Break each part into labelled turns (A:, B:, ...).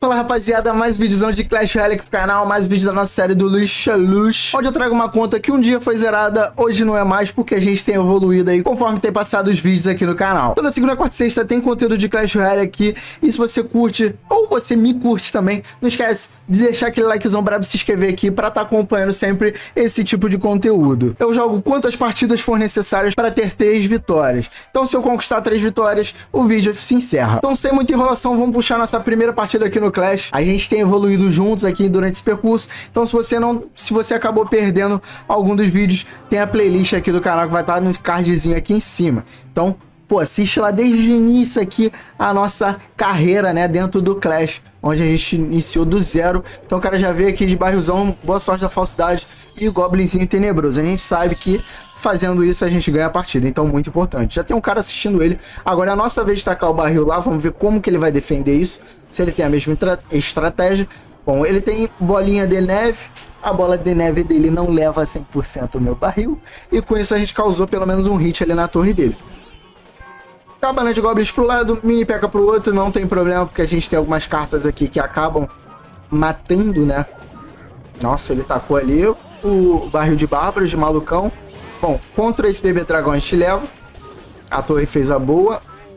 A: Fala rapaziada, mais vídeozão de Clash Royale aqui pro canal, mais vídeo da nossa série do Luxalush, onde eu trago uma conta que um dia foi zerada, hoje não é mais porque a gente tem evoluído aí conforme tem passado os vídeos aqui no canal. Toda segunda, quarta e sexta tem conteúdo de Clash Royale aqui, e se você curte, ou você me curte também, não esquece de deixar aquele likezão brabo e se inscrever aqui pra estar acompanhando sempre esse tipo de conteúdo. Eu jogo quantas partidas for necessárias para ter 3 vitórias, então se eu conquistar 3 vitórias, o vídeo se encerra. Então sem muita enrolação, vamos puxar nossa primeira partida aqui no Clash. A gente tem evoluído juntos aqui durante esse percurso, então se você acabou perdendo algum dos vídeos, tem a playlist aqui do canal que vai estar no cardzinho aqui em cima. Então, pô, assiste lá desde o início aqui a nossa carreira, né, dentro do Clash, onde a gente iniciou do zero. Então o cara já veio aqui de barrilzão, boa sorte da falsidade e goblinzinho tenebroso. A gente sabe que fazendo isso a gente ganha a partida, então muito importante. Já tem um cara assistindo ele, agora é a nossa vez de tacar o barril lá, vamos ver como que ele vai defender isso, se ele tem a mesma estratégia. Bom, ele tem bolinha de neve, a bola de neve dele não leva 100% o meu barril, e com isso a gente causou pelo menos um hit ali na torre dele. Cabana de goblins pro lado, mini P.E.K.K.A pro outro, não tem problema, porque a gente tem algumas cartas aqui que acabam matando, né? Nossa, ele tacou ali o barril de bárbaros, de malucão. Bom, contra esse bebê dragão a gente leva. A torre fez a boa.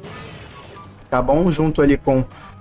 A: Tá bom, junto ali com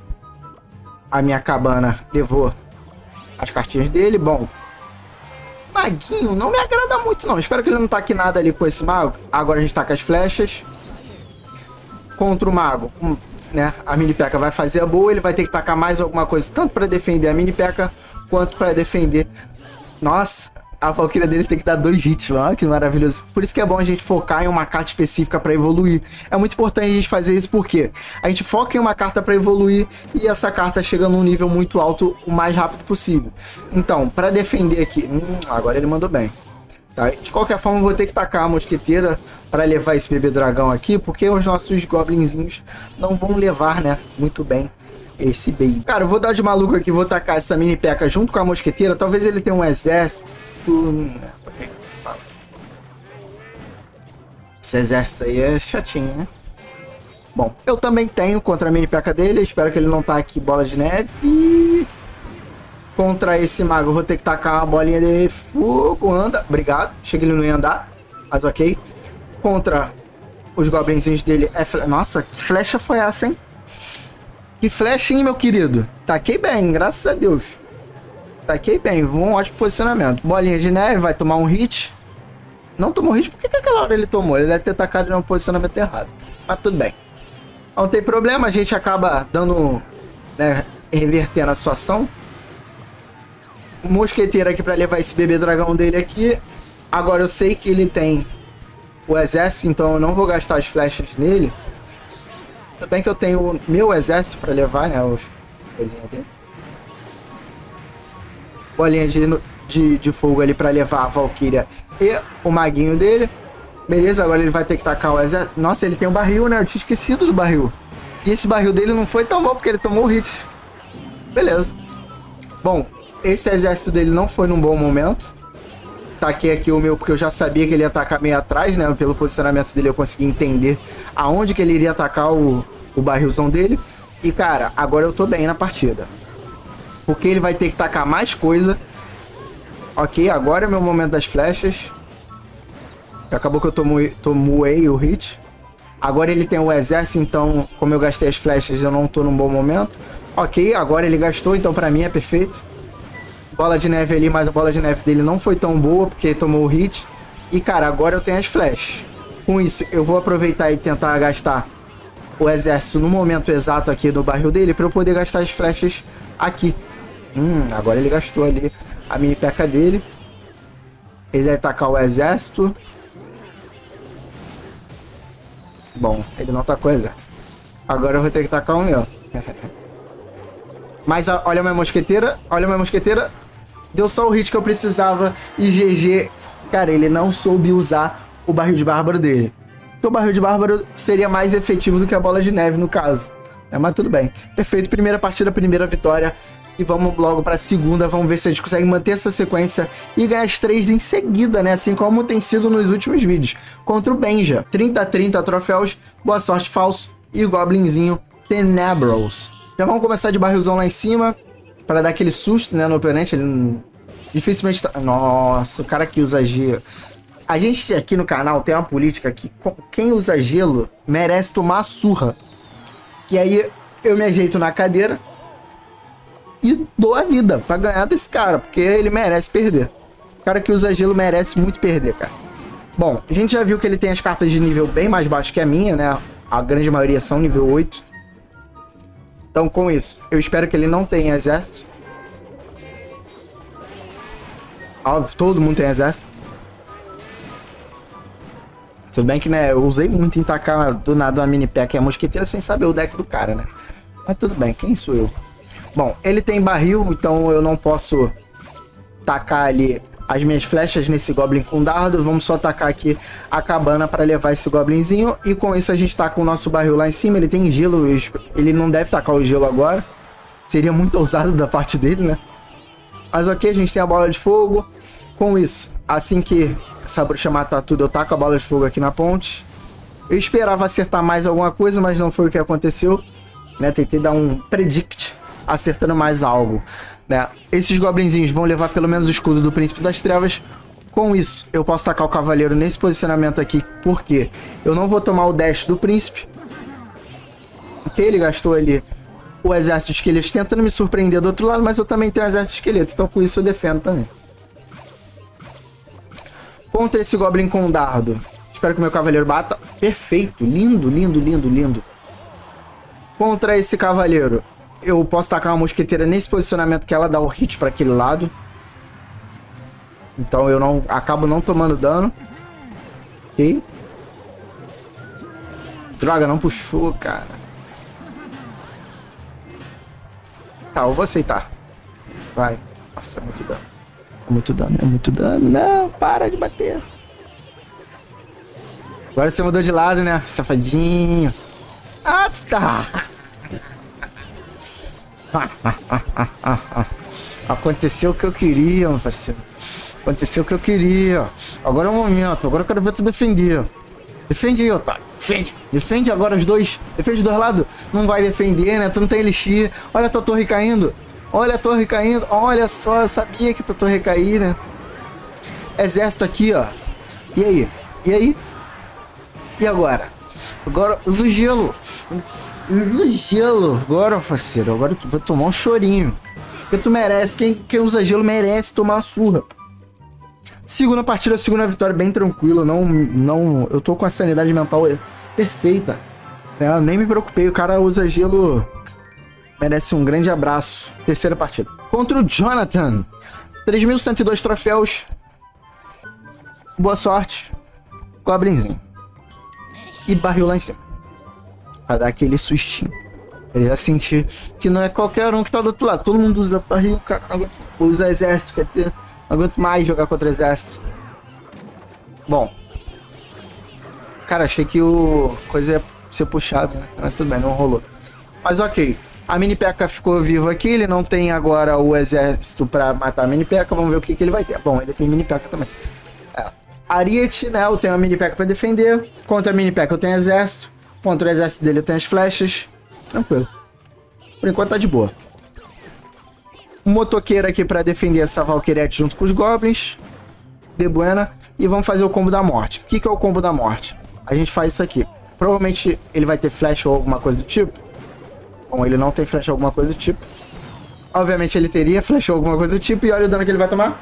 A: a minha cabana, levou as cartinhas dele. Bom, maguinho não me agrada muito não. Espero que ele não taque nada ali com esse mago. Agora a gente taca as flechas. Contra o mago, né, a mini P.E.K.K.A vai fazer a boa. Ele vai ter que tacar mais alguma coisa, tanto para defender a mini P.E.K.K.A quanto para defender. Nossa, a Valkyria dele tem que dar 2 hits, olha que maravilhoso. Por isso que é bom a gente focar em uma carta específica para evoluir. É muito importante a gente fazer isso porque a gente foca em uma carta para evoluir e essa carta chega num nível muito alto o mais rápido possível. Então, para defender aqui, agora ele mandou bem. Tá? De qualquer forma, eu vou ter que tacar a mosqueteira para levar esse bebê dragão aqui, porque os nossos goblinzinhos não vão levar, né, muito bem esse bait. Cara, eu vou dar de maluco aqui, vou tacar essa mini P.E.K.K.A junto com a mosqueteira. Talvez ele tenha um exército. Esse exército aí é chatinho, né? Bom, eu também tenho contra a mini P.E.K.K.A dele. Espero que ele não taque bola de neve. Contra esse mago eu vou ter que tacar uma bolinha de fogo. Anda, obrigado. Achei que ele não ia andar, mas ok. Contra os goblinzinhos dele é... Nossa, que flecha foi essa, hein? Que flecha, hein, meu querido? Taquei bem, graças a Deus. Taquei bem, um ótimo posicionamento. Bolinha de neve, vai tomar um hit. Não tomou hit, por que aquela hora ele tomou? Ele deve ter tacado em um posicionamento errado. Mas tudo bem. Não tem problema, a gente acaba dando, né, revertendo a situação. Mosqueteiro aqui para levar esse bebê dragão dele aqui. Agora eu sei que ele tem o exército, então eu não vou gastar as flechas nele. Tudo bem que eu tenho o meu exército para levar, né, os coisinhas dele. Bolinha de fogo ali para levar a Valkyria e o maguinho dele. Beleza, agora ele vai ter que tacar o exército. Nossa, ele tem um barril, né? Eu tinha esquecido do barril. E esse barril dele não foi tão bom porque ele tomou o hit. Beleza. Bom, esse exército dele não foi num bom momento. Taquei aqui o meu porque eu já sabia que ele ia atacar meio atrás, né? Pelo posicionamento dele eu consegui entender aonde que ele iria atacar o barrilzão dele. E cara, agora eu tô bem na partida. Porque ele vai ter que tacar mais coisa. Ok, agora é o meu momento das flechas. Acabou que eu tomei o hit. Agora ele tem o exército, então como eu gastei as flechas eu não tô num bom momento. Ok, agora ele gastou, então pra mim é perfeito. Bola de neve ali, mas a bola de neve dele não foi tão boa porque ele tomou o hit. E cara, agora eu tenho as flechas. Com isso eu vou aproveitar e tentar gastar o exército no momento exato aqui do barril dele para eu poder gastar as flechas aqui. Agora ele gastou ali a mini P.E.K.K.A dele. Ele deve tacar o exército. Bom, ele não tacou o exército. Agora eu vou ter que tacar o meu. Mas olha a minha mosqueteira. Olha a minha mosqueteira. Deu só o hit que eu precisava. E GG. Cara, ele não soube usar o barril de bárbaro dele. Porque o barril de bárbaro seria mais efetivo do que a bola de neve no caso. Mas tudo bem. Perfeito. Primeira partida, primeira vitória. E vamos logo para a segunda, vamos ver se a gente consegue manter essa sequência e ganhar as 3 em seguida, né? Assim como tem sido nos últimos vídeos. Contra o Benja, 30-30 troféus, boa sorte falso e o Goblinzinho Tenebros. Já vamos começar de barrilzão lá em cima. Pra dar aquele susto, né, no oponente. Ele não... dificilmente tá... Nossa, o cara que usa gelo. A gente aqui no canal tem uma política que quem usa gelo merece tomar a surra. Que aí eu me ajeito na cadeira e dou a vida pra ganhar desse cara, porque ele merece perder. O cara que usa gelo merece muito perder, cara. Bom, a gente já viu que ele tem as cartas de nível bem mais baixo que a minha, né? A grande maioria são nível 8. Então, com isso, eu espero que ele não tenha exército. Óbvio, todo mundo tem exército. Tudo bem que, né, eu usei muito em tacar do nada uma mini pack e a mosqueteira sem saber o deck do cara, né? Mas tudo bem, quem sou eu? Bom, ele tem barril, então eu não posso tacar ali as minhas flechas nesse Goblin com dardo. Vamos só tacar aqui a cabana para levar esse Goblinzinho. E com isso a gente tá com o nosso barril lá em cima. Ele tem gelo, ele não deve tacar o gelo agora. Seria muito ousado da parte dele, né? Mas ok, a gente tem a bola de fogo. Com isso, assim que essa bruxa matar tudo, eu taco a bola de fogo aqui na ponte. Eu esperava acertar mais alguma coisa, mas não foi o que aconteceu, né? Tentei dar um predict acertando mais algo, né? Esses goblinzinhos vão levar pelo menos o escudo do Príncipe das Trevas. Com isso, eu posso tacar o Cavaleiro nesse posicionamento aqui, porque eu não vou tomar o dash do Príncipe. Porque ele gastou ali o exército de esqueletos tentando me surpreender do outro lado, mas eu também tenho um exército de esqueleto, então com isso eu defendo também. Contra esse Goblin com dardo, espero que o meu Cavaleiro bata. Perfeito, lindo, lindo, lindo, lindo. Contra esse Cavaleiro, eu posso tacar uma mosqueteira nesse posicionamento que ela dá o hit para aquele lado. Então eu não acabo não tomando dano. Ok. Droga, não puxou, cara. Tá, eu vou aceitar. Vai. Nossa, é muito dano. É muito dano, é muito dano. Não, para de bater. Agora você mudou de lado, né? Safadinho. Ah, tá. Aconteceu o que eu queria, meu parceiro. Aconteceu o que eu queria. Agora é o momento. Agora eu quero ver tu defender. Defende aí, Otário. Defende. Defende agora os dois. Defende dos dois lados. Não vai defender, né? Tu não tem elixir. Olha a tua torre caindo. Olha a torre caindo. Olha só, eu sabia que a tua torre ia cair, né? Exército aqui, ó. E aí? E aí? E agora? Agora usa o gelo. Usa o gelo. Agora, parceiro. Agora tu vai tomar um chorinho. Porque tu merece. Quem usa gelo merece tomar uma surra. Segunda partida, segunda vitória bem tranquila. Não, eu tô com a sanidade mental perfeita. Eu nem me preocupei. O cara usa gelo. Merece um grande abraço. Terceira partida. Contra o Jonathan. 3.102 troféus. Boa sorte. Goblinzinho. E barril lá em cima. Pra dar aquele sustinho. Ele já sentir que não é qualquer um que tá do outro lado. Todo mundo usa barril, cara. Usa exército, quer dizer. Não aguento mais jogar contra exército. Bom. Cara, achei que o coisa ia ser puxada, né? Mas tudo bem, não rolou. Mas ok. A mini P.E.K.K.A ficou vivo aqui. Ele não tem agora o exército pra matar a mini P.E.K.K.A. Vamos ver o que ele vai ter. Bom, ele tem mini P.E.K.K.A também. Ariete, né? Eu tenho a mini P.E.K.K.A pra defender. Contra a mini P.E.K.K.A eu tenho exército. Contra o exército dele eu tenho as flechas. Tranquilo. Por enquanto tá de boa. Um motoqueiro aqui pra defender essa Valkyrete junto com os Goblins. De buena. E vamos fazer o combo da morte. O que é o combo da morte? A gente faz isso aqui. Provavelmente ele vai ter flash ou alguma coisa do tipo. Bom, ele não tem flash ou alguma coisa do tipo. Obviamente ele teria flash ou alguma coisa do tipo. E olha o dano que ele vai tomar.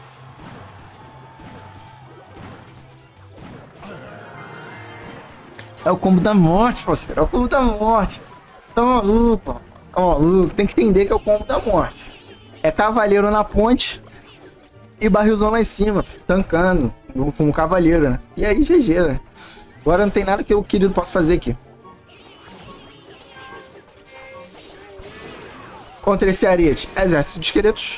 A: É o combo da morte, parceiro. É o combo da morte. Tá maluco. Tá maluco. Tem que entender que é o combo da morte. É cavaleiro na ponte e barrilzão lá em cima, tancando com o cavaleiro, né? E aí, GG, né? Agora não tem nada que eu querido possa fazer aqui. Contra esse Ariete, exército de esqueletos.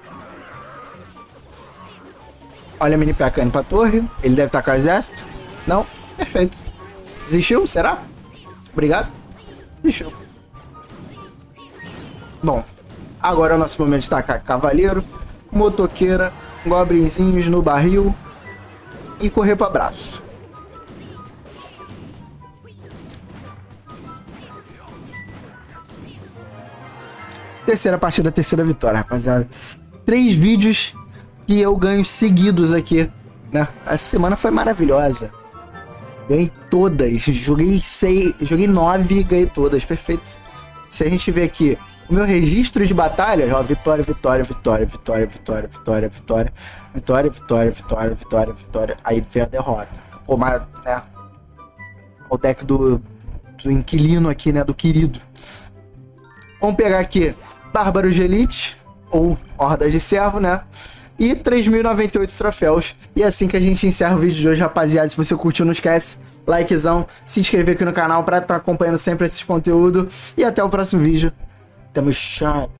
A: Olha a mini P.E.K.K.A indo pra torre. Ele deve estar com o exército. Não? Perfeito. Desistiu? Será? Obrigado. Desistiu. Bom. Agora é o nosso momento de tacar cavaleiro, motoqueira, goblinzinhos no barril e correr para braço. Terceira partida, terceira vitória, rapaziada. 3 vídeos que eu ganho seguidos aqui, né? Essa semana foi maravilhosa. Ganhei todas. Joguei 9 e ganhei todas. Perfeito. Se a gente ver aqui o meu registro de batalha, ó, vitória, vitória, vitória, vitória, vitória, vitória, vitória, vitória, vitória, vitória, vitória, vitória. Aí veio a derrota. Pô, mas, né? O deck do inquilino aqui, né? Do querido. Vamos pegar aqui Bárbaros de Elite, ou Hordas de Servo, né? E 3.098 troféus. E é assim que a gente encerra o vídeo de hoje, rapaziada. Se você curtiu, não esquece, likezão, se inscrever aqui no canal pra estar acompanhando sempre esses conteúdos. E até o próximo vídeo. Tamo junto.